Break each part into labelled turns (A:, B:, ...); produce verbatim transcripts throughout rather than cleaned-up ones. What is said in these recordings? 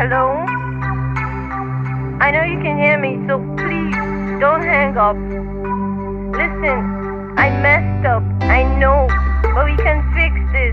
A: Hello? I know you can hear me, so please don't hang up. Listen, I messed up, I know, but we can fix this.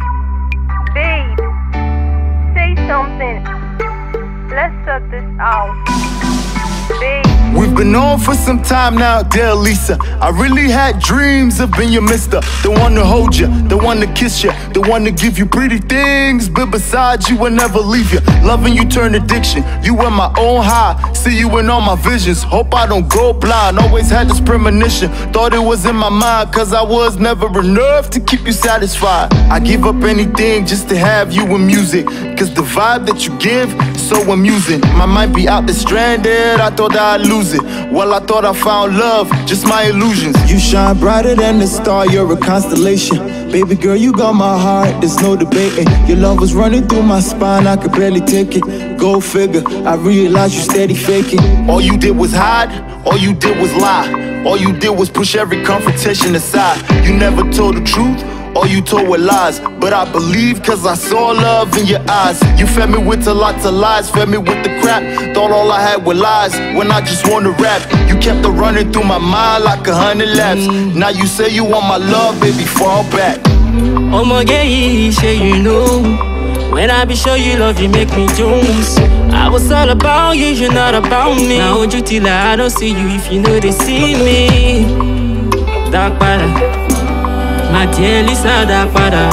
A: Babe, say something. Let's sort this out. Babe.
B: We've been on for some time now, dear Lisa. I really had dreams of being your mister. The one to hold you, the one to kiss you, the one to give you pretty things, but beside you will never leave you. Loving you turn addiction, you were my own high. See you in all my visions, hope I don't go blind. Always had this premonition, thought it was in my mind, cause I was never enough to keep you satisfied. I give up anything just to have you in music, cause the vibe that you give is so amusing. My mind be out there stranded, I thought that I'd lose it. Well, I thought I found love, just my illusions. You shine brighter than the star, you're a constellation. Baby girl, you got my heart, there's no debating. Your love was running through my spine, I could barely take it. Go figure, I realized you steady faking. All you did was hide, all you did was lie. All you did was push every confrontation aside. You never told the truth, all you told were lies. But I believe cause I saw love in your eyes. You fed me with a lot of lies, fed me with the crap. Thought all I had were lies, when I just wanna rap. You kept it running through my mind like a hundred laps. mm. Now you say you want my love, baby, fall back.
C: Oh my girl, say you know, when I be sure you love, you make me jones. I was all about you, you're not about me. Now hold you till I don't see you, if you know they see me. Dark pada, my dear Lisa, dark pada.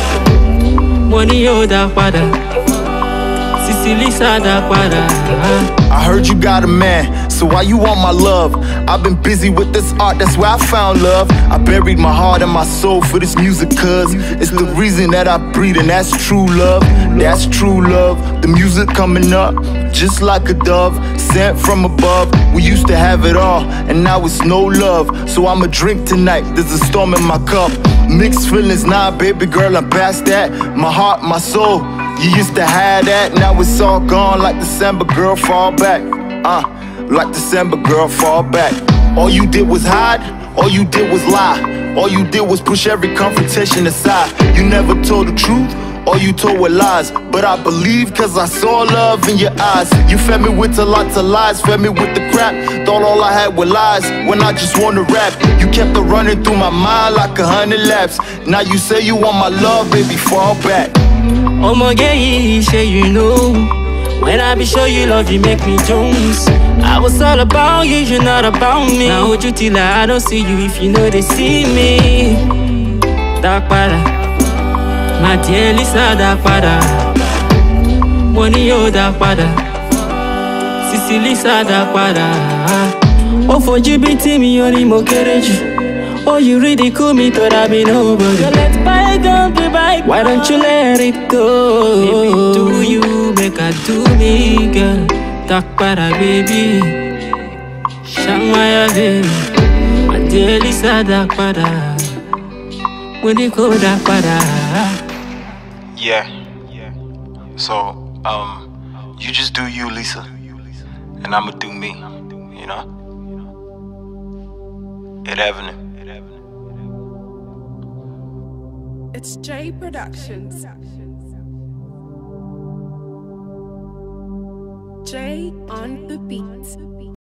C: Money, oh, dark pada. Sissy Lisa, dark pada.
B: I heard you got a man, so why you want my love? I've been busy with this art, that's where I found love. I buried my heart and my soul for this music, cause it's the reason that I breathe, and that's true love. That's true love. The music coming up, just like a dove, sent from above. We used to have it all, and now it's no love. So I'ma drink tonight, there's a storm in my cup. Mixed feelings now, baby girl, I'm past that. My heart, my soul, you used to have that. Now it's all gone like December, girl, fall back. Uh, like December, girl, fall back. All you did was hide, all you did was lie. All you did was push every confrontation aside. You never told the truth, all you told were lies. But I believe cause I saw love in your eyes. You fed me with a lot of lies, fed me with the crap. Thought all I had were lies, when I just wanna rap. You kept it running through my mind like a hundred laps. Now you say you want my love, baby, fall back.
C: Oh my girl, say you know, when I be sure you love, you make me jones. I was all about you, you're not about me. Now hold you till I don't see you, if you know they see me. Dark pada, my dear Lisa, dark pada. Money, oh, dark pada. Sissy Lisa, dark pada. Oh, for G B T, me only more courage. Oh, you really cool me, thought I'd be nobody. So let's bygone be bygone. Why don't you let it go? Maybe do you make I do me, girl? Dark pada, baby. Shangmaya, baby. My dear Lisa, dark pada. When you go dark pada.
B: Yeah. So, um, you just do you, Lisa, and I'ma do me, you know? Ed Avenue.
D: It's J Productions. J on the beat.